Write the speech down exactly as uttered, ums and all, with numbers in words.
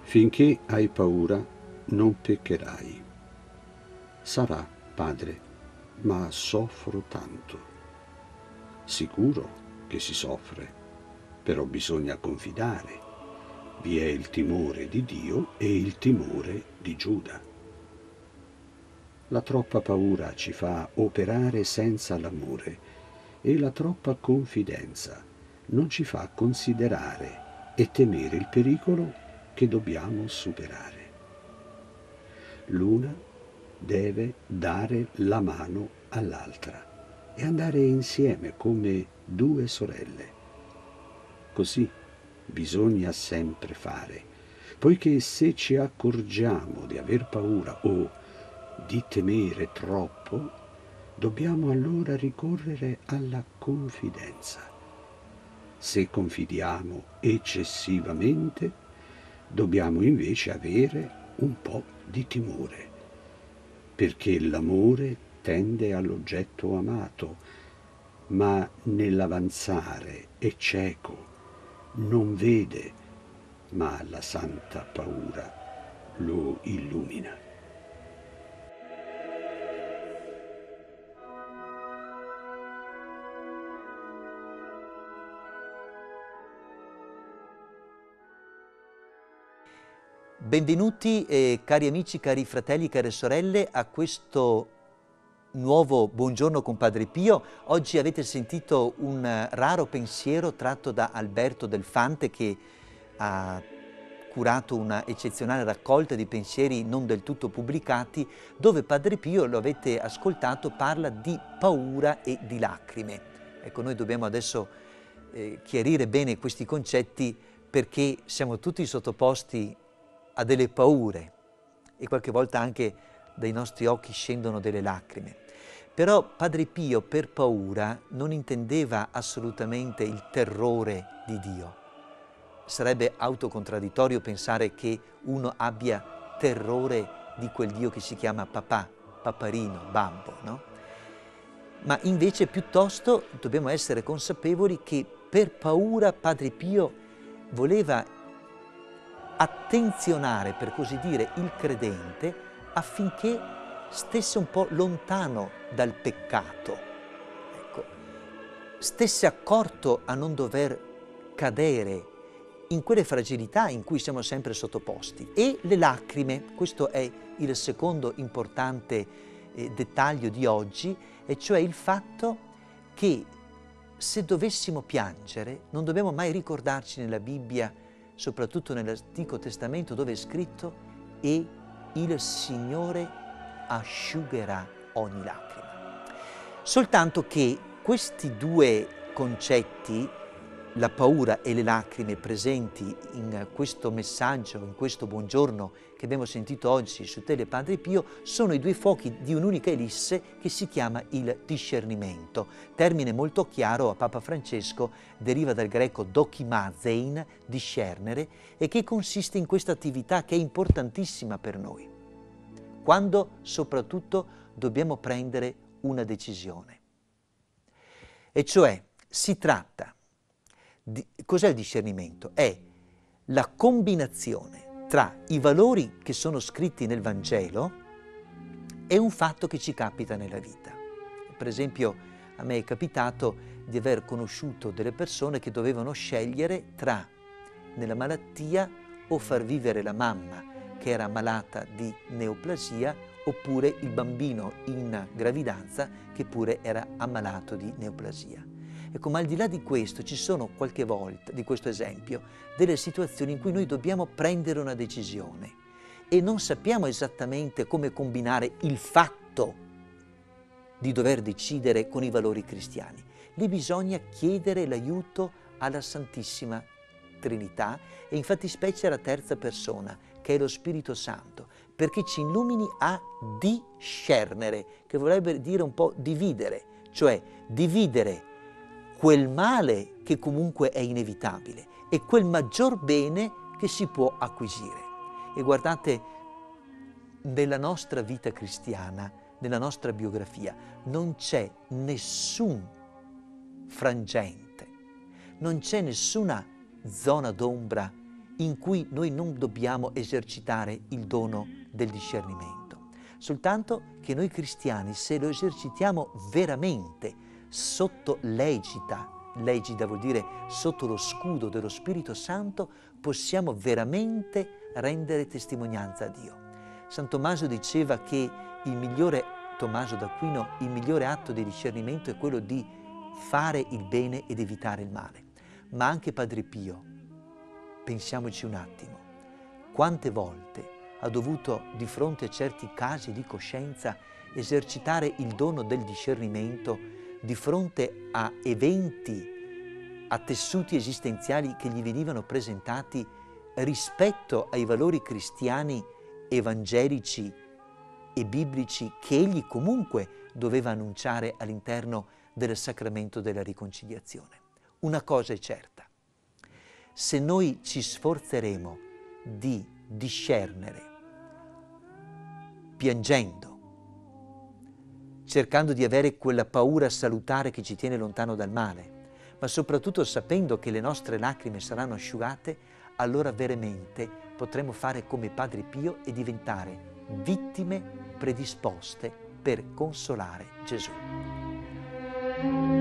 Finché hai paura, non peccherai. Sarà, padre, ma soffro tanto. Sicuro che si soffre, però bisogna confidare. Vi è il timore di Dio e il timore di Giuda. La troppa paura ci fa operare senza l'amore e la troppa confidenza non ci fa considerare e temere il pericolo che dobbiamo superare. L'una deve dare la mano all'altra e andare insieme come due sorelle. Così bisogna sempre fare, poiché se ci accorgiamo di aver paura o di temere troppo, dobbiamo allora ricorrere alla confidenza. Se confidiamo eccessivamente, dobbiamo invece avere un po' di timore, perché l'amore tende all'oggetto amato, ma nell'avanzare è cieco, non vede, ma la santa paura lo illumina. Benvenuti eh, cari amici, cari fratelli, care sorelle a questo nuovo Buongiorno con Padre Pio. Oggi avete sentito un raro pensiero tratto da Alberto Del Fante, che ha curato una eccezionale raccolta di pensieri non del tutto pubblicati, dove Padre Pio, lo avete ascoltato, parla di paura e di lacrime. Ecco, noi dobbiamo adesso eh, chiarire bene questi concetti, perché siamo tutti sottoposti a delle paure e qualche volta anche dai nostri occhi scendono delle lacrime. Però Padre Pio per paura non intendeva assolutamente il terrore di Dio. Sarebbe autocontradittorio pensare che uno abbia terrore di quel Dio che si chiama papà, paparino, babbo, no? Ma invece piuttosto dobbiamo essere consapevoli che per paura Padre Pio voleva attenzionare, per così dire, il credente affinché stesse un po' lontano dal peccato, ecco, stesse accorto a non dover cadere in quelle fragilità in cui siamo sempre sottoposti. E le lacrime, questo è il secondo importante eh, dettaglio di oggi, e cioè il fatto che se dovessimo piangere non dobbiamo mai ricordarci nella Bibbia, soprattutto nell'Antico Testamento, dove è scritto: e il Signore asciugherà ogni lacrima. Soltanto che questi due concetti, la paura e le lacrime, presenti in questo messaggio, in questo buongiorno che abbiamo sentito oggi su Tele Padre Pio, sono i due fuochi di un'unica elisse che si chiama il discernimento. Termine molto chiaro a Papa Francesco, deriva dal greco dokimazein, discernere, e che consiste in questa attività che è importantissima per noi, quando soprattutto dobbiamo prendere una decisione. E cioè si tratta di... Cos'è il discernimento? È la combinazione tra i valori che sono scritti nel Vangelo e un fatto che ci capita nella vita. Per esempio, a me è capitato di aver conosciuto delle persone che dovevano scegliere tra, nella malattia, o far vivere la mamma che era malata di neoplasia, oppure il bambino in gravidanza che pure era ammalato di neoplasia. Ecco, ma al di là di questo ci sono qualche volta, di questo esempio, delle situazioni in cui noi dobbiamo prendere una decisione e non sappiamo esattamente come combinare il fatto di dover decidere con i valori cristiani. Lì bisogna chiedere l'aiuto alla Santissima Trinità e infatti specie alla terza persona, che è lo Spirito Santo, perché ci illumini a discernere, che vorrebbe dire un po' dividere, cioè dividere quel male che comunque è inevitabile e quel maggior bene che si può acquisire. E guardate, nella nostra vita cristiana, nella nostra biografia, non c'è nessun frangente, non c'è nessuna zona d'ombra in cui noi non dobbiamo esercitare il dono del discernimento. Soltanto che noi cristiani, se lo esercitiamo veramente sotto l'egida, l'egida vuol dire sotto lo scudo dello Spirito Santo, possiamo veramente rendere testimonianza a Dio. San Tommaso diceva che il migliore, Tommaso d'Aquino, il migliore atto di discernimento è quello di fare il bene ed evitare il male. Ma anche Padre Pio, pensiamoci un attimo, quante volte ha dovuto, di fronte a certi casi di coscienza, esercitare il dono del discernimento di fronte a eventi, a tessuti esistenziali che gli venivano presentati rispetto ai valori cristiani, evangelici e biblici che egli comunque doveva annunciare all'interno del sacramento della riconciliazione. Una cosa è certa: se noi ci sforzeremo di discernere, piangendo, cercando di avere quella paura salutare che ci tiene lontano dal male, ma soprattutto sapendo che le nostre lacrime saranno asciugate, allora veramente potremo fare come Padre Pio e diventare vittime predisposte per consolare Gesù.